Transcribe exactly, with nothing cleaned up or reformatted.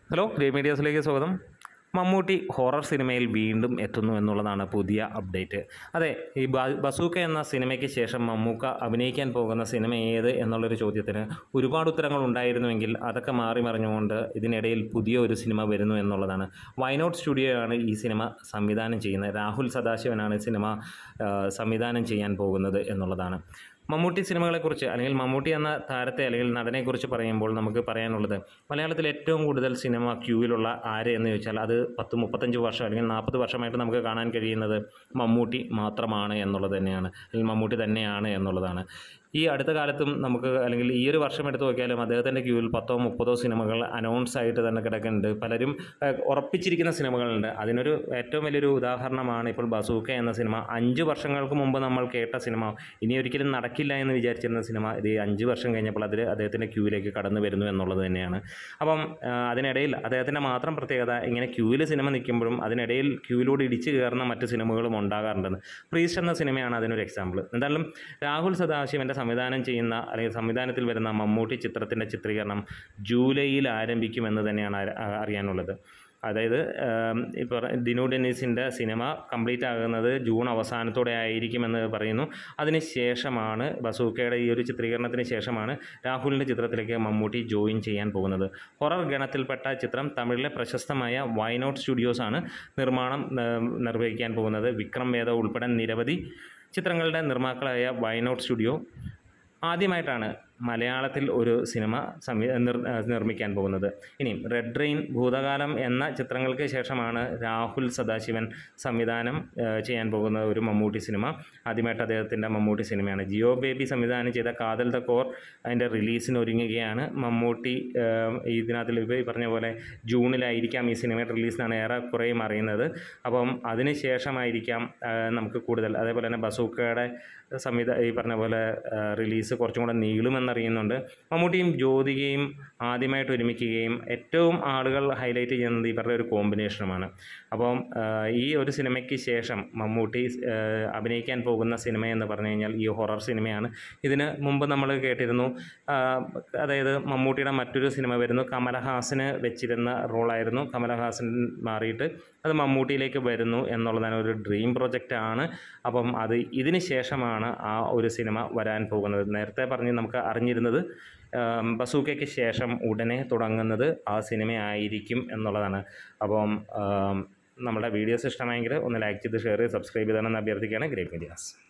Hello great മീഡിയാസിലേക്ക് സ്വാഗതം. Mammootty horror സിനിമയിൽ വീണ്ടും എത്തുന്നു എന്നുള്ളതാണ് പുതിയ അപ്ഡേറ്റ്. അതെ, ഈ ബസൂക്ക എന്ന സിനിമയ്ക്ക് ശേഷം മമ്മൂക്ക അഭിനയിക്കാൻ പോകുന്ന സിനിമ ഏത് എന്നുള്ളൊരു ചോദ്യത്തിന് ഒരുപാട് ഉത്തരങ്ങൾ ഉണ്ടായിരുന്നുവെങ്കിൽ അതൊക്കെ മാറി മറിഞ്ഞുകൊണ്ട് ഇതിനിടയിൽ പുതിയ ഒരു സിനിമ വരുന്നു എന്നുള്ളതാണ്. വൈനോട്ട് സ്റ്റുഡിയോ ആണ് ഈ സിനിമ സംവിധാനം ചെയ്യുന്നത്. രാഹുൽ സദാശിവനാണ് സിനിമ സംവിധാനം ചെയ്യാൻ പോകുന്നത് എന്നുള്ളതാണ്. മമ്മൂട്ടി സിനിമകളെക്കുറിച്ച് അല്ലെങ്കിൽ മമ്മൂട്ടി എന്ന താരത്തെ അല്ലെങ്കിൽ നടനെക്കുറിച്ച് പറയുമ്പോൾ നമുക്ക് പറയാനുള്ളത്, മലയാളത്തിൽ ഏറ്റവും കൂടുതൽ സിനിമ ക്യൂവിലുള്ള ആര് എന്ന് ചോദിച്ചാൽ അത് പത്ത് മുപ്പത്തഞ്ച് വർഷം അല്ലെങ്കിൽ നാൽപ്പത് വർഷമായിട്ട് നമുക്ക് കാണാൻ കഴിയുന്നത് മമ്മൂട്ടി മാത്രമാണ് എന്നുള്ളത് തന്നെയാണ്, അല്ലെങ്കിൽ മമ്മൂട്ടി തന്നെയാണ് എന്നുള്ളതാണ്. ഈ അടുത്ത കാലത്തും നമുക്ക് അല്ലെങ്കിൽ ഈ ഒരു വർഷം എടുത്ത് നോക്കിയാലും അദ്ദേഹത്തിൻ്റെ ക്യൂവിൽ പത്തോ മുപ്പതോ സിനിമകൾ അനൗൺസ് ആയിട്ട് തന്നെ കിടക്കുന്നുണ്ട്. പലരും ഉറപ്പിച്ചിരിക്കുന്ന സിനിമകളുണ്ട്. അതിനൊരു ഏറ്റവും വലിയൊരു ഉദാഹരണമാണ് ഇപ്പോൾ ബസൂക്ക എന്ന സിനിമ. അഞ്ച് വർഷങ്ങൾക്ക് മുമ്പ് നമ്മൾ കേട്ട സിനിമ ഇനി ഒരിക്കലും നടക്കില്ല എന്ന് വിചാരിച്ചിരുന്ന സിനിമ ഇത് അഞ്ച് വർഷം കഴിഞ്ഞപ്പോൾ അതിൽ അദ്ദേഹത്തിൻ്റെ ക്യൂവിലേക്ക് കടന്നു വരുന്നു എന്നുള്ളത് തന്നെയാണ്. അപ്പം അതിനിടയിൽ അദ്ദേഹത്തിൻ്റെ മാത്രം പ്രത്യേകത, ഇങ്ങനെ ക്യൂവിൽ സിനിമ നിൽക്കുമ്പോഴും അതിനിടയിൽ ക്യൂവിലൂടെ ഇടിച്ചു കയറുന്ന മറ്റ് സിനിമകളും ഉണ്ടാകാറുണ്ടെന്ന്. പ്രീസ്റ്റ് എന്ന സിനിമയാണ് അതിനൊരു എക്സാമ്പിൾ. എന്തായാലും രാഹുൽ സദാശിവൻ്റെ സംവിധാനം ചെയ്യുന്ന അല്ലെങ്കിൽ സംവിധാനത്തിൽ വരുന്ന മമ്മൂട്ടി ചിത്രത്തിൻ്റെ ചിത്രീകരണം ജൂലൈയിൽ ആരംഭിക്കുമെന്ന് തന്നെയാണ് അറിയാനുള്ളത്. അതായത് ഇപ്പോൾ ദിനു ഡെന്നീസിൻ്റെ സിനിമ കംപ്ലീറ്റ് ആകുന്നത് ജൂൺ അവസാനത്തോടെ ആയിരിക്കുമെന്ന് പറയുന്നു. അതിന് ശേഷമാണ് ബസൂക്കയുടെ ഈ ഒരു ചിത്രീകരണത്തിന് ശേഷമാണ് രാഹുലിൻ്റെ ചിത്രത്തിലേക്ക് മമ്മൂട്ടി ജോയിൻ ചെയ്യാൻ പോകുന്നത്. ഹൊറർ ഗണത്തിൽപ്പെട്ട ചിത്രം തമിഴിലെ പ്രശസ്തമായ വൈനോട്ട് സ്റ്റുഡിയോസാണ് നിർമ്മാണം നിർവഹിക്കാൻ പോകുന്നത്. വിക്രം വേദ ഉൾപ്പെടെ നിരവധി ചിത്രങ്ങളുടെ നിർമ്മാക്കളായ വൈനോട്ട് സ്റ്റുഡിയോ ആദ്യമായിട്ടാണ് മലയാളത്തിൽ ഒരു സിനിമ സംവി നിർമ്മിക്കാൻ പോകുന്നത്. ഇനി റെഡ് റെയിൻ, ഭൂതകാലം എന്ന ചിത്രങ്ങൾക്ക് ശേഷമാണ് രാഹുൽ സദാശിവൻ സംവിധാനം ചെയ്യാൻ പോകുന്ന ഒരു മമ്മൂട്ടി സിനിമ. ആദ്യമായിട്ട് അദ്ദേഹത്തിൻ്റെ മമ്മൂട്ടി സിനിമയാണ്. ജിയോ ബേബി സംവിധാനം ചെയ്ത കാതൽ ദ കോർ അതിൻ്റെ റിലീസിന് ഒരുങ്ങുകയാണ്. മമ്മൂട്ടി ഇതിനകത്തിൽ ഇപ്പോൾ ഈ പറഞ്ഞ പോലെ ജൂണിലായിരിക്കാം ഈ സിനിമയുടെ റിലീസിനാണ് ഏറെ കുറേയും അറിയുന്നത്. അപ്പം അതിന് ശേഷമായിരിക്കാം നമുക്ക് കൂടുതൽ, അതേപോലെ തന്നെ ബസൂക്കയുടെ സംവിധാ ഈ പറഞ്ഞ പോലെ റിലീസ് കുറച്ചും കൂടെ നീളുമെന്നറിയുന്നുണ്ട്. മമ്മൂട്ടിയും ജ്യോതികയും ആദ്യമായിട്ട് ഒരുമിക്കുകയും ഏറ്റവും ആളുകൾ ഹൈലൈറ്റ് ചെയ്യുന്നത് ഇവരുടെ ഒരു കോമ്പിനേഷനുമാണ്. അപ്പം ഈ ഒരു സിനിമയ്ക്ക് ശേഷം മമ്മൂട്ടി അഭിനയിക്കാൻ പോകുന്ന സിനിമയെന്ന് പറഞ്ഞു കഴിഞ്ഞാൽ ഈ ഹൊറർ സിനിമയാണ്. ഇതിന് മുമ്പ് നമ്മൾ കേട്ടിരുന്നു, അതായത് മമ്മൂട്ടിയുടെ മറ്റൊരു സിനിമ വരുന്നു, കമലഹാസന് വെച്ചിരുന്ന റോളായിരുന്നു. കമലഹാസൻ മാറിയിട്ട് അത് മമ്മൂട്ടിയിലേക്ക് വരുന്നു എന്നുള്ളതാണ് ഒരു ഡ്രീം പ്രൊജക്റ്റാണ്. അപ്പം അത് ഇതിന് ശേഷമാണ് ആ ഒരു സിനിമ വരാൻ പോകുന്നത്. നേരത്തെ പറഞ്ഞ് നമുക്ക് അറിഞ്ഞിരുന്നത് ബസൂക്കയ്ക്ക് ശേഷം ഉടനെ തുടങ്ങുന്നത് ആ സിനിമയായിരിക്കും എന്നുള്ളതാണ്. അപ്പം നമ്മുടെ വീഡിയോസ് ഇഷ്ടമായെങ്കിൽ ഒന്ന് ലൈക്ക് ചെയ്ത് ഷെയർ ചെയ്ത് സബ്സ്ക്രൈബ് ചെയ്താണെന്ന് അഭ്യർത്ഥിക്കുകയാണ്. Great medias.